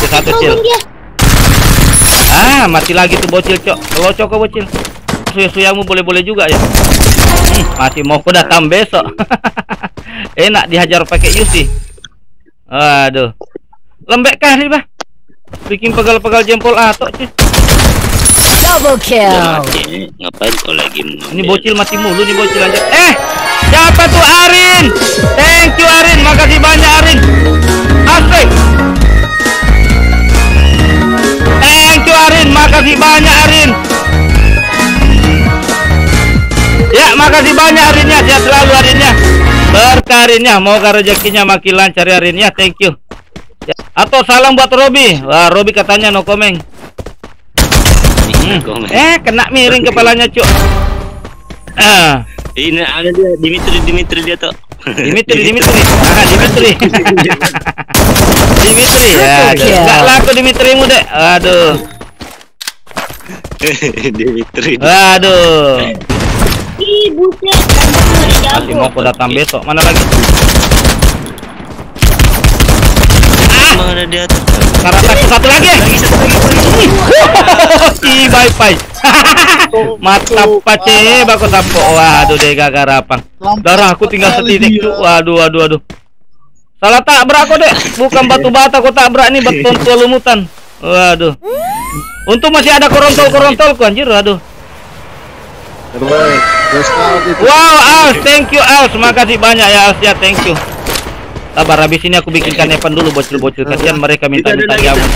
satu, Cil. Ah, mati lagi tuh bocil, Cok. Kalau Cok bocil. Suya-suyamu boleh-boleh juga ya. Masih mau ku datang besok. Enak dihajar pakai Yusi. Aduh. Lembek kah nih, Bah? Bikin pegal-pegal jempol atok, Cil. Double kill. Ngapain kau lagi? Ini bocil mati mulu nih bocil aja. Siapa tuh Arin? Thank you Arin, makasih banyak Arin. Asik. Thank you Arin, makasih banyak Arin. Ya, makasih banyak Arinnya, sehat selalu Arinnya. Berkah Arinnya, moga rezekinya makin lancar ya Arin ya, thank you. Ya. Atau salam buat Robi. Wah, Robi katanya no comment. Kena miring kepalanya, Cuk. Ini ada dia, Dimitri dia tuh. Dimitri. Dimitri ya. Enggak laku Dimitrimu, Dek. Aduh. Dimitri. Aduh. Ih, buset. Masih mau aku datang besok. Mana lagi? Mana dia tuh? Karata satu lagi. Ih, bye-bye. Mata pace bako tampok. Waduh deh gagarapang. Darah aku tinggal setitik tuh. Waduh. Salah tabrak kok, Dek. Bukan batu bata kok tabrak nih, beton tua lumutan. Waduh. Untung masih ada korontol-korontolku anjir, aduh. Wow, Als, thank you Als. Makasih banyak ya Als ya, thank you. Sabar, habis ini aku bikinkan Evan dulu bocil-bocil. Kasihan mereka minta-minta jamu.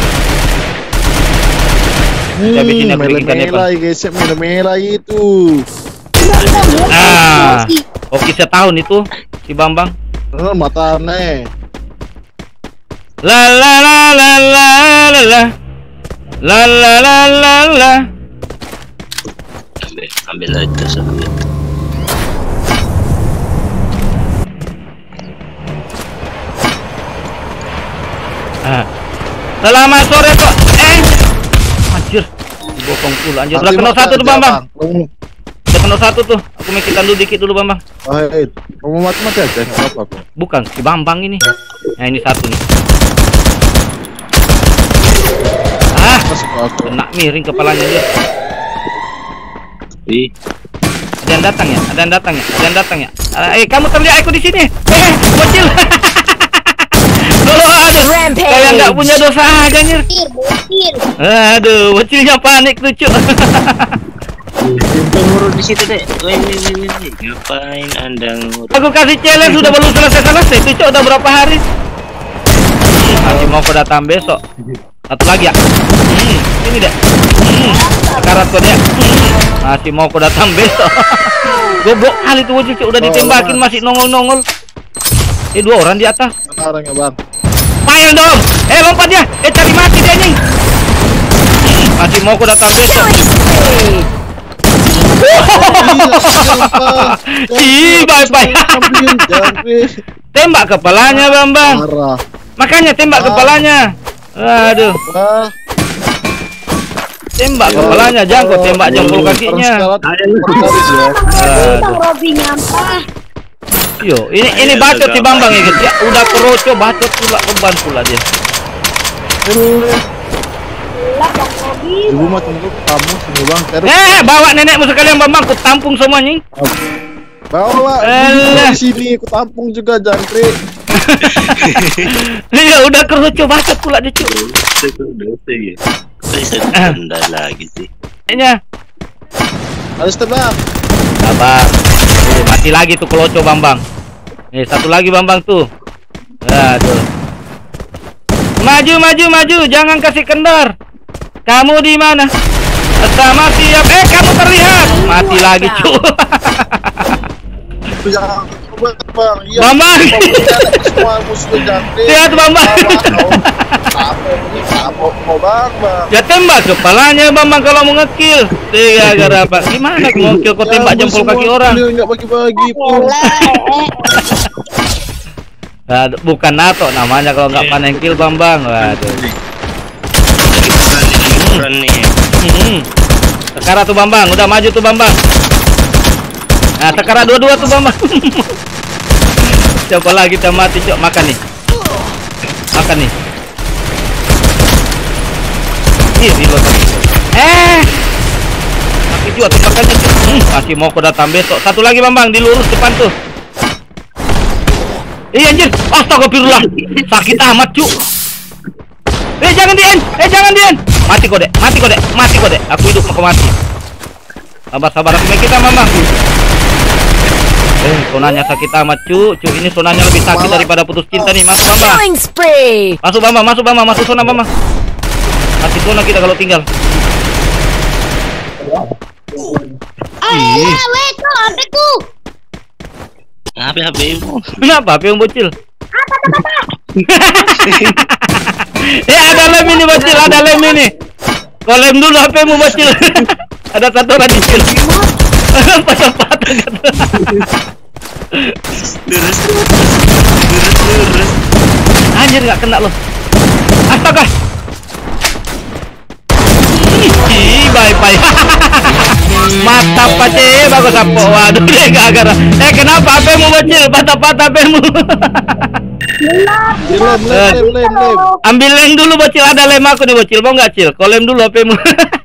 Habis ini aku bikinkan Evan. Merah itu. Oke setahun itu si Bambang. Mata aneh. La la la la la la la la la la la la. Ambil aja sambil. Selamat sore kok. Anjir, dibokong pula anjir. Udah kena satu tuh Bambang. Udah kena satu tuh. Aku mikirin dulu dikit dulu Bambang. Kamu mati aja enggak apa-apa. Bukan si Bambang ini. Nah, ini satu nih. Kena miring kepalanya dia. Ada yang datang ya. Kamu terlihat aku di sini. Bocil. Kayak nggak punya dosa aja anjir. Aduh, bocilnya panik tuh, Cuk. Ngurut di situ, Dek. Ngapain Anda ngurut? Aku kasih challenge sudah belum selesai tuh, Cuk. Udah berapa hari? Masih mau kau datang besok. Satu lagi ya. Ini deh. Sekarat kau dia. Masih mau kau datang besok. Goblok kali tuh bocil, Cuk. Udah ditembakin masih nongol-nongol. Dua orang di atas. Mana orangnya, Bang? Main dong. Lompat dia. Cari mati dia anjing. Masih mau kau datang besok. Bye-bye. Tembak kepalanya, Bambang. Makanya tembak kepalanya. Aduh. Tembak kepalanya, jangan kau tembak jempol kakinya. Robi nyampah. Yo, ini bacot si Bambang ya, guys. Ya, udah keroco bacot pula, beban pula dia. Ibu mah tunggu kamu sini, Bang. Bawa nenekmu sekalian Bambang, ku tampung semuanya. Bawa di sini, ku tampung juga jangkrik. Iya, udah keroco bacot pula dia, Cuk. Bentar lagi sih. Kayaknya Harus tebak. sabar. Mati lagi tuh keloco Bambang. Nih, satu lagi Bambang tuh. Aduh. Maju, jangan kasih kendor. Kamu di mana? Sama siap. Kamu terlihat. Mati lagi, Cuk. Bambang. Semua musuh jangkrik. Lihat Bambang. Ya tembak kepalanya Bambang kalau mau ngekill. Gara-gara apa? Gimana mau kill kok tembak jempol kaki orang? Enggak bagi-bagi pun. Bukan NATO namanya kalau nggak panen kill Bambang. Waduh. Sekarang tuh Bambang, udah maju tuh Bambang. Nah, sekarang dua-dua tuh Bambang. Coba lagi kita mati, Cok. Makan nih. Iya, reload. Sakit juga tembakannya. Masih mau kau datang besok. Satu lagi Bambang, di lurus depan tuh. Iya anjir, astagfirullah. Sakit amat, cu. Jangan dien. Mati kau, Dek. Aku hidup mau mati. Sabar aku kita, Bambang. Sonanya sakit amat, cu. Ini sonanya lebih sakit daripada putus cinta nih. Masuk, Bambang. Killing spree. Masuk zona, Bambang. Masih zona kita kalau tinggal. Weh, tuh HP-ku. HP-mu. Kenapa HP yang bocil? Ada lem ini bocil, Kau lem dulu HP-mu bocil. Ada satu orang dicil. Patah-patah gitu. Lurus. Anjir nggak kena loh. Astaga. Bye. Mata pace bagus apa? Waduh, dia gara-gara. Kenapa HP-mu bocil? Patah-patah HP-mu. Lem. Ambil lem dulu bocil, ada lem aku nih bocil. Mau nggak cil? Kau lem dulu HP-mu.